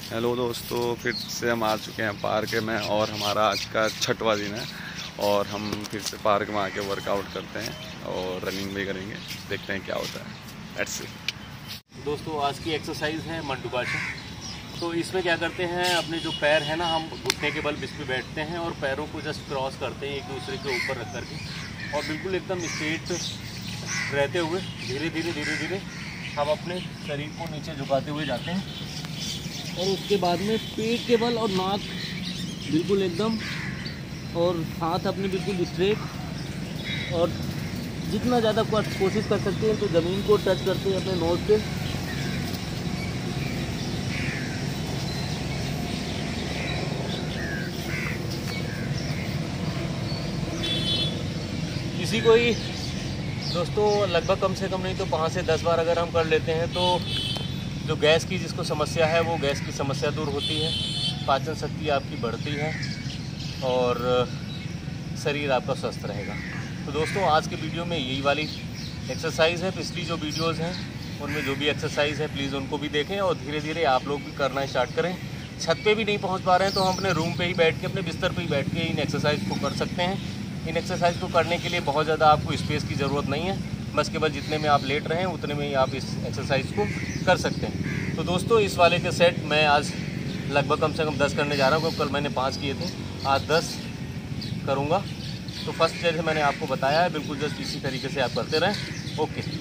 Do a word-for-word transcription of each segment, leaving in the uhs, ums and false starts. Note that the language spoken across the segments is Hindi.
हेलो दोस्तों, फिर से हम आ चुके हैं पार्क में और हमारा आज का छठवां दिन है और हम फिर से पार्क में आके वर्कआउट करते हैं और रनिंग भी करेंगे। देखते हैं क्या होता है। Let's see. दोस्तों आज की एक्सरसाइज है मंडूकासन। तो इसमें क्या करते हैं, अपने जो पैर है ना, हम घुटने के बल इस पे बैठते हैं और पैरों को जस्ट क्रॉस करते हैं एक दूसरे के ऊपर रख करके और बिल्कुल एकदम स्ट्रेट रहते हुए धीरे धीरे धीरे धीरे हम अपने शरीर को नीचे झुकाते हुए जाते हैं और उसके बाद में पेट के बल और नाक बिल्कुल एकदम और हाथ अपने बिल्कुल स्ट्रेट और जितना ज़्यादा कोशिश कर सकते हैं तो ज़मीन को टच करते हैं अपने नोज पे। इसी को ही दोस्तों लगभग कम से कम नहीं तो पाँच से दस बार अगर हम कर लेते हैं तो जो गैस की जिसको समस्या है वो गैस की समस्या दूर होती है, पाचन शक्ति आपकी बढ़ती है और शरीर आपका स्वस्थ रहेगा। तो दोस्तों आज के वीडियो में यही वाली एक्सरसाइज है। पिछली जो वीडियोस हैं उनमें जो भी एक्सरसाइज है प्लीज़ उनको भी देखें और धीरे धीरे आप लोग भी करना स्टार्ट करें। छत पे भी नहीं पहुंच पा रहे हैं तो हम अपने रूम पे ही बैठ के, अपने बिस्तर पे ही बैठ के इन एक्सरसाइज को कर सकते हैं। इन एक्सरसाइज को करने के लिए बहुत ज़्यादा आपको स्पेस की ज़रूरत नहीं है, बस केवल जितने में आप लेट रहे हैं उतने में ही आप इस एक्सरसाइज को कर सकते हैं। तो दोस्तों इस वाले के सेट मैं आज लगभग कम से कम दस करने जा रहा हूँ क्योंकि कल मैंने पाँच किए थे, आज दस करूँगा। तो फर्स्ट जैसे मैंने आपको बताया है बिल्कुल जस्ट इसी तरीके से आप करते रहें। ओके।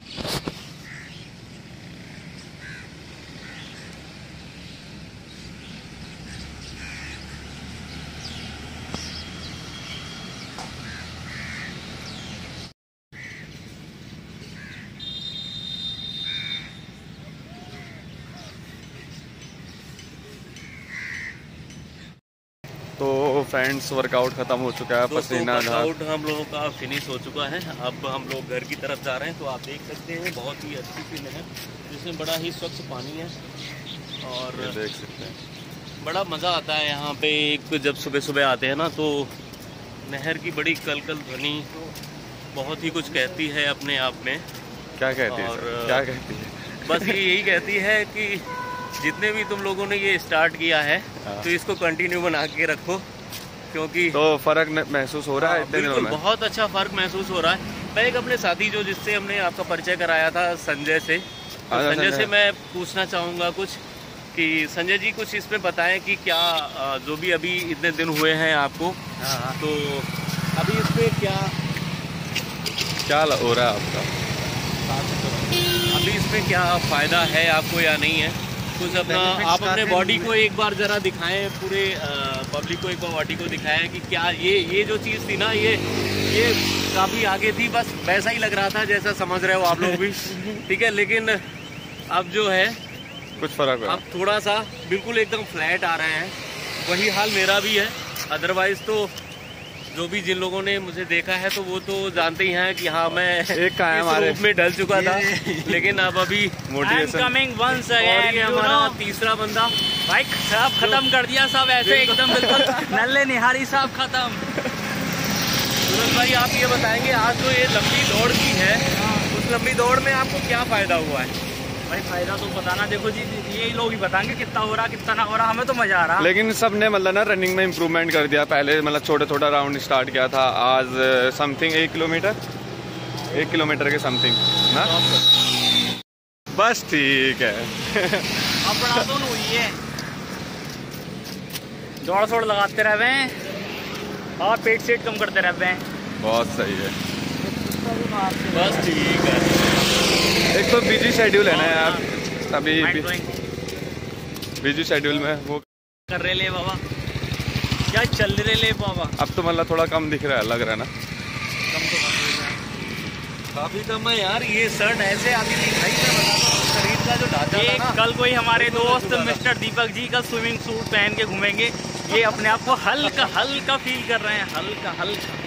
तो फ्रेंड्स वर्कआउट ख़त्म हो चुका है, पसीना वर्कआउट हम लोगों का फिनिश हो चुका है। अब हम लोग घर की तरफ जा रहे हैं। तो आप देख सकते हैं बहुत ही अच्छी सी नहर जिसमें बड़ा ही स्वच्छ पानी है और देख सकते हैं बड़ा मज़ा आता है यहाँ पे। एक जब सुबह सुबह आते हैं ना तो नहर की बड़ी कलकल ध्वनि बहुत ही कुछ कहती है अपने आप में। क्या कहती है और क्या कहती है बस ये यही कहती है कि जितने भी तुम लोगों ने ये स्टार्ट किया है तो इसको कंटिन्यू बना के रखो क्योंकि तो फर्क महसूस हो रहा है। हाँ, बिल्कुल बहुत अच्छा फर्क महसूस हो रहा है। मैं एक अपने साथी जो जिससे हमने आपका परिचय कराया था संजय से, तो संजय से मैं पूछना चाहूँगा कुछ कि संजय जी कुछ इस पे बताएं कि क्या जो भी अभी इतने दिन हुए हैं आपको, तो अभी इस पे क्या क्या हो रहा है आपका, अभी इसमें क्या फ़ायदा है आपको या नहीं है कुछ अपना आप अपने बॉडी को एक बार ज़रा दिखाएं, पूरे पब्लिक को एक बार बॉडी को दिखाएं कि क्या ये ये जो चीज़ थी ना ये ये काफ़ी आगे थी, बस वैसा ही लग रहा था जैसा समझ रहे हो आप लोग भी, ठीक है। लेकिन अब जो है कुछ फर्क है, अब थोड़ा सा बिल्कुल एकदम फ्लैट आ रहे हैं। वही हाल मेरा भी है। अदरवाइज़ तो जो भी जिन लोगों ने मुझे देखा है तो वो तो जानते ही हैं कि हाँ मैं एक का है हमारे रूप में ढल चुका था, लेकिन अब अभी मोटिवेशन कमिंग वंस अगेन हमारा तीसरा बंदा भाई सब खत्म कर दिया, सब ऐसे एकदम बिल्कुल नल्ले निहारी सब खत्म। सूरज भाई आप ये बताएंगे आज जो ये लंबी दौड़ की है उस लंबी दौड़ में आपको क्या फायदा हुआ है? भाई फायदा तो बताना, देखो जी यही लोग ही बताएंगे कितना हो रहा कितना ना हो रहा, हमें तो मजा आ रहा। लेकिन सबने मतलब ना रनिंग में इम्प्रूवमेंट कर दिया। पहले मतलब छोटा छोटा राउंड स्टार्ट किया था, आज समथिंग एक किलोमीटर एक किलोमीटर के समथिंग ना, बस ठीक है। अब बड़ा तो हुई है, दौड़ दौड़ लगाते रहे और पेट सेट कम करते रहे, बहुत सही है, बस ठीक है। एक तो बिजी शेड्यूल है ना यार, अभी बिजी शेड्यूल में वो कर रहे ले बाबा, क्या चल रहे ले बाबा। अब तो मतलब थोड़ा कम दिख रहा है, लग रहा है ना, कम तो कम दिख रहा है, काफी कम है यार। ये शर्ट ऐसे आती नहीं भाई, मैं बताता हूँ शरीर का जो ढांचा ये था ना, कल कोई हमारे दोस्त मिस्टर दीपक जी का स्विमिंग सूट पहन के घूमेंगे, ये अपने आप को हल्का हल्का फील कर रहे हैं, हल्का हल्का